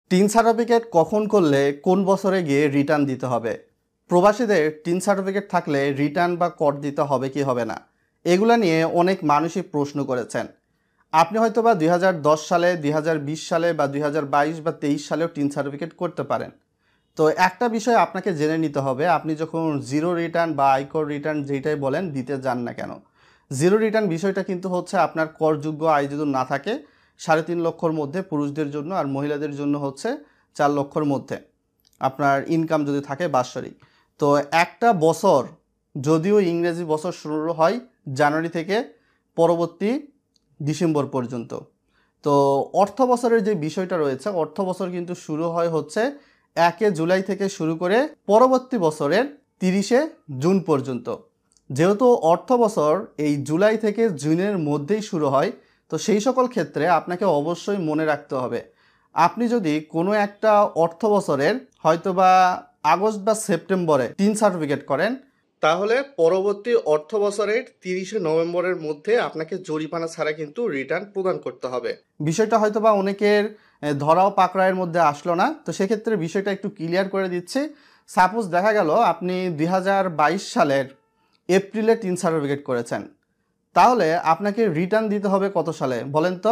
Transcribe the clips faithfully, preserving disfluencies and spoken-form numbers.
Tin certificate কখন করলে কোন বছরে গিয়ে রিটার্ন দিতে হবে? প্রবাসীদের টিন সার্টিফিকেট থাকলে রিটার্ন বা কর দিতে হবে কি হবে না, এগুলা নিয়ে অনেক মানুষই প্রশ্ন করেছেন। আপনি হয়তো বা দুই হাজার দশ সালে, দুই হাজার বিশ সালে বা দুই হাজার বাইশ বা তেইশ সালেও টিন সার্টিফিকেট করতে পারেন। তো একটা বিষয় আপনাকে জেনে নিতে হবে, আপনি যখন জিরো রিটার্ন বা আয়কর রিটার্ন যেটাই বলেন দিতে যান না কেন, জিরো রিটার্ন বিষয়টা কিন্তু হচ্ছে আপনার করযোগ্য আয় যদি না থাকে সাড়ে তিন লক্ষর মধ্যে পুরুষদের জন্য, আর মহিলাদের জন্য হচ্ছে চার লক্ষর মধ্যে আপনার ইনকাম যদি থাকে বাৎসরিক। তো একটা বছর যদিও ইংরেজি বছর শুরু হয় জানুয়ারি থেকে পরবর্তী ডিসেম্বর পর্যন্ত, তো অর্থ বছরের যে বিষয়টা রয়েছে, অর্থ বছর কিন্তু শুরু হয় হচ্ছে একে জুলাই থেকে শুরু করে পরবর্তী বছরের তিরিশে জুন পর্যন্ত। যেহেতু অর্থ বছর এই জুলাই থেকে জুনের মধ্যেই শুরু হয়, তো সেই সকল ক্ষেত্রে আপনাকে অবশ্যই মনে রাখতে হবে, আপনি যদি কোনো একটা অর্থ বছরের হয়তোবা আগস্ট বা সেপ্টেম্বরে টিন সার্টিফিকেট করেন, তাহলে পরবর্তী অর্থ বছরের তিরিশে নভেম্বরের মধ্যে আপনাকে জরিমানা ছাড়া কিন্তু রিটার্ন প্রদান করতে হবে। বিষয়টা হয়তোবা অনেকের ধরাও পাকড়ায়ের মধ্যে আসলো না, তো সেক্ষেত্রে বিষয়টা একটু ক্লিয়ার করে দিচ্ছি। সাপোজ দেখা গেল আপনি দুই হাজার বাইশ সালের এপ্রিলে টিন সার্টিফিকেট করেছেন, তাহলে আপনাকে রিটার্ন দিতে হবে কত সালে বলেন তো?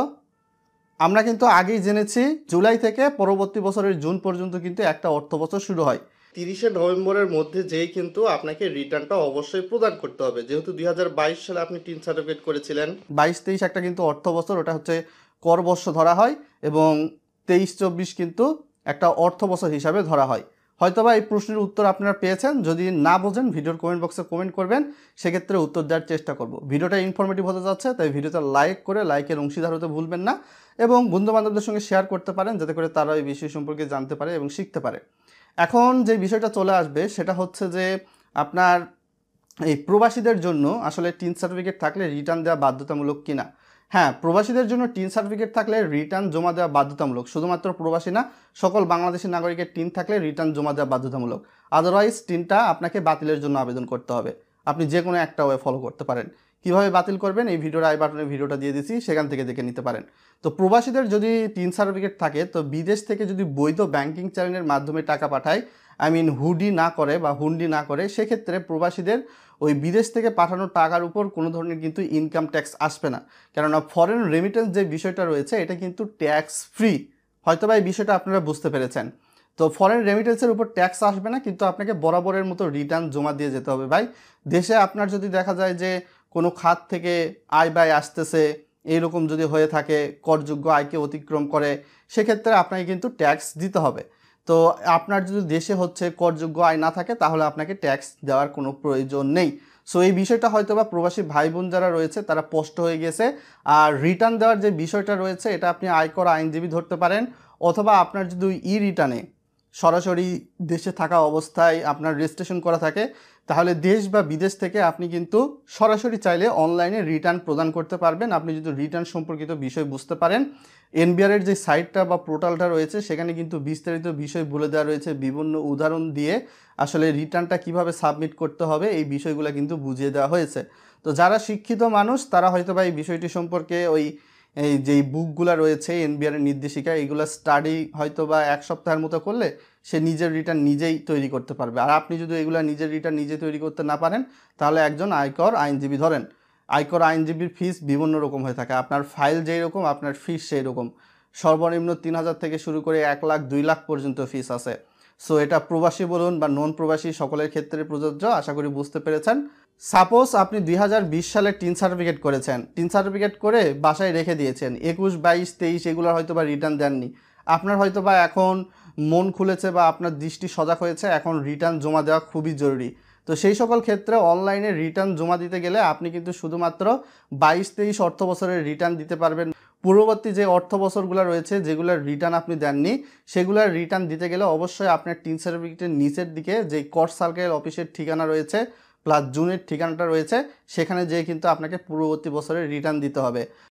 আমরা কিন্তু আগেই জেনেছি জুলাই থেকে পরবর্তী বছরের জুন পর্যন্ত কিন্তু একটা অর্থ বছর শুরু হয়, তিরিশে নভেম্বরের মধ্যে যেই কিন্তু আপনাকে রিটার্নটা অবশ্যই প্রদান করতে হবে। যেহেতু দুই হাজার বাইশ সালে আপনি টিন সার্টিফিকেট করেছিলেন, বাইশ তেইশ একটা কিন্তু অর্থ বছর, ওটা হচ্ছে কর বর্ষ ধরা হয়, এবং তেইশ চব্বিশ কিন্তু একটা অর্থ বছর হিসাবে ধরা হয়। হয়তোবা এই প্রশ্নের উত্তর আপনারা পেয়েছেন, যদি না বোঝেন ভিডিওর কমেন্ট বক্সে কমেন্ট করবেন, সেক্ষেত্রে উত্তর দেওয়ার চেষ্টা করব। ভিডিওটা ইনফরমেটিভ হতে যাচ্ছে, তাই ভিডিওটা লাইক করে লাইকের অংশীদার হতে ভুলবেন না, এবং বন্ধুবান্ধবদের সঙ্গে শেয়ার করতে পারেন যাতে করে তারা এই বিষয় সম্পর্কে জানতে পারে এবং শিখতে পারে। এখন যে বিষয়টা চলে আসবে সেটা হচ্ছে যে আপনার এই প্রবাসীদের জন্য আসলে টিন সার্টিফিকেট থাকলে রিটার্ন দেওয়া বাধ্যতামূলক কিনা। হ্যাঁ, প্রবাসীদের জন্য টিন সার্টিফিকেট থাকলে রিটার্ন জমা দেওয়া বাধ্যতামূলক। শুধুমাত্র প্রবাসী না, সকল বাংলাদেশি নাগরিকের টিন থাকলে রিটার্ন জমা দেওয়া বাধ্যতামূলক। আদারওয়াইজ টিনটা আপনাকে বাতিলের জন্য আবেদন করতে হবে। আপনি যে কোনো একটা ওয়ে ফলো করতে পারেন। কিভাবে বাতিল করবেন এই ভিডিওর আই বাটনে ভিডিওটা দিয়ে দিচ্ছি, সেখান থেকে দেখে নিতে পারেন। তো প্রবাসীদের যদি টিন সার্টিফিকেট থাকে, তো বিদেশ থেকে যদি বৈধ ব্যাংকিং চ্যানেলের মাধ্যমে টাকা পাঠায়, আই মিন হুডি না করে বা হুন্ডি না করে, সেক্ষেত্রে প্রবাসীদের ওই বিদেশ থেকে পাঠানো টাকার উপর কোনো ধরনের কিন্তু ইনকাম ট্যাক্স আসবে না। কেননা ফরেন রেমিটেন্স যে বিষয়টা রয়েছে এটা কিন্তু ট্যাক্স ফ্রি। হয়তোবা এই বিষয়টা আপনারা বুঝতে পেরেছেন। তো ফরেন রেমিটেন্সের উপর ট্যাক্স আসবে না, কিন্তু আপনাকে বরাবরের মতো রিটার্ন জমা দিয়ে যেতে হবে ভাই। দেশে আপনার যদি দেখা যায় যে কোনো খাত থেকে আয় ব্যয় আসতেছে, এইরকম যদি হয়ে থাকে, করযোগ্য আয়কে অতিক্রম করে, সেক্ষেত্রে আপনাকে কিন্তু ট্যাক্স দিতে হবে। তো আপনার যদি দেশে হচ্ছে করযোগ্য আয় না থাকে, তাহলে আপনাকে ট্যাক্স দেওয়ার কোনো প্রয়োজন নেই। সো এই বিষয়টা হয়তো বা প্রবাসী ভাই বোন যারা রয়েছে তারা স্পষ্ট হয়ে গেছে। আর রিটার্ন দেওয়ার যে বিষয়টা রয়েছে এটা আপনি আয়কর আইনজীবী ধরতে পারেন, অথবা আপনার যদি ই রিটার্নে সরাসরি দেশে থাকা অবস্থায় আপনার রেজিস্ট্রেশন করা থাকে, তাহলে দেশ বা বিদেশ থেকে আপনি কিন্তু সরাসরি চাইলে অনলাইনে রিটার্ন প্রদান করতে পারবেন। আপনি যদি রিটার্ন সম্পর্কিত বিষয় বুঝতে পারেন, এনবিআরের যে সাইটটা বা পোর্টালটা রয়েছে সেখানে কিন্তু বিস্তারিত বিষয় বলে দেওয়া রয়েছে, বিভিন্ন উদাহরণ দিয়ে আসলে রিটার্নটা কিভাবে সাবমিট করতে হবে এই বিষয়গুলো কিন্তু বুঝিয়ে দেওয়া হয়েছে। তো যারা শিক্ষিত মানুষ তারা হয়তো বা এই বিষয়টি সম্পর্কে ওই এই যেই বুকগুলো রয়েছে এনবিআরের নির্দেশিকা, এইগুলো স্টাডি হয়তো বা এক সপ্তাহের মতো করলে সে নিজের রিটার্ন নিজেই তৈরি করতে পারবে। আর আপনি যদি এগুলো নিজের রিটার্ন নিজে তৈরি করতে না পারেন, তাহলে একজন আয়কর আইনজীবী ধরেন। আয়কর আইনজীবীর ফিস বিভিন্ন রকম হয়ে থাকে, আপনার ফাইল যেই রকম আপনার ফিস সেই রকম। সর্বনিম্ন তিন হাজার থেকে শুরু করে এক লাখ দুই লাখ পর্যন্ত ফিস আছে। সো এটা প্রবাসী বলুন বা নন প্রবাসী সকলের ক্ষেত্রে প্রযোজ্য, আশা করি বুঝতে পেরেছেন। সাপোজ আপনি দুই হাজার বিশ সালে টিন সার্টিফিকেট করেছেন, টিন সার্টিফিকেট করে বাসায় রেখে দিয়েছেন, একুশ বাইশ তেইশ এগুলোর হয়তো বা রিটার্ন দেননি। আপনার হয়তো বা এখন মন খুলেছে বা আপনার দৃষ্টি সজাগ হয়েছে, এখন রিটার্ন জমা দেওয়া খুবই জরুরি। তো সেই সকল ক্ষেত্রে অনলাইনে রিটার্ন জমা দিতে গেলে আপনি কিন্তু শুধুমাত্র বাইশ তেইশ অর্থ বছরের রিটার্ন দিতে পারবেন। পূর্ববর্তী যে অর্থ বছরগুলো রয়েছে যেগুলোর রিটার্ন আপনি দেননি, সেগুলোর রিটার্ন দিতে গেলে অবশ্যই আপনার টিন সার্টিফিকেটের নিচের দিকে যেই কর সার্কেল অফিসের ঠিকানা রয়েছে প্লাস জুনের ঠিকানাটা রয়েছে, সেখানে যেয়ে কিন্তু আপনাকে পূর্ববর্তী বছরের রিটার্ন দিতে হবে।